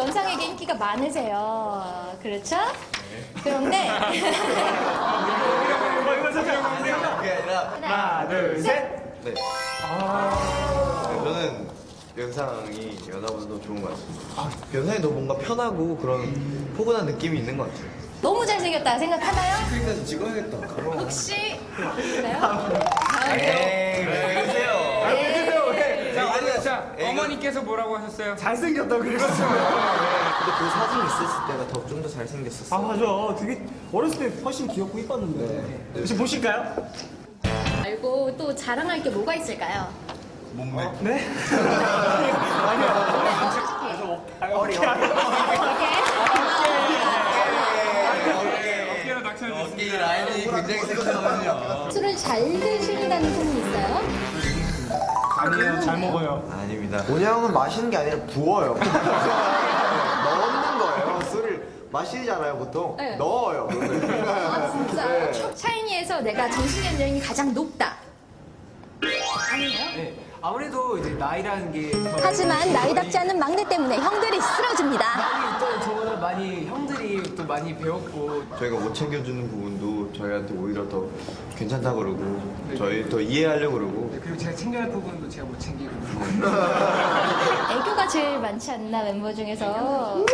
연상에게 인기가 많으세요. 그렇죠? 그런데 하나, 둘, 셋. 네. 저는 연상이 연하보다 더 좋은 것 같아요. 연상이 더 뭔가 편하고 그런 포근한 느낌이 있는 것 같아요. 너무 잘생겼다 생각하나요? 그러니까 찍어야겠다. 혹시 있나요? 에이, 왜 그러세요? 자, 어머니께서 뭐라고 하셨어요? 잘생겼다고 그랬어. 근데 그 사진 있었을 때가 좀 더 잘생겼었어. 아 맞아. 되게 어렸을 때 훨씬 귀엽고 이뻤는데. 혹시 보실까요? 말고 또 자랑할 게 뭐가 있을까요? 몸매. 네? 어리. 어깨로 낙천해주셨습니다. 어깨 라인이 굉장히 섹시하거든요. 술을 잘 드신다는 소문이 있어요? 아니에요. 잘 먹어요. 아닙니다. 본향은 마시는 게 아니라 부어요. 넣는 거예요. 술을 마시잖아요, 보통. 네. 넣어요. 아 진짜? 샤이니에서 내가 정신연령이 가장 높다. 아니에요? 네, 아무래도 이제 나이라는 게 하지만 나이답지 않은 막내 때문에 형들이 쓰러집니다. 많이 또 저보다 많이 형들이 또 많이 배웠고 저희가 못 챙겨주는 부분도 저희한테 오히려 더 괜찮다고 그러고 저희 더 이해하려고 그러고 그리고 제가 챙겨야 할 부분도 제가 못 챙기고 애교가 제일 많지 않나 멤버 중에서.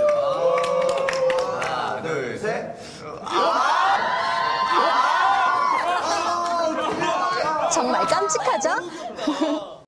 하나, 둘, 셋. 정말 깜찍하죠?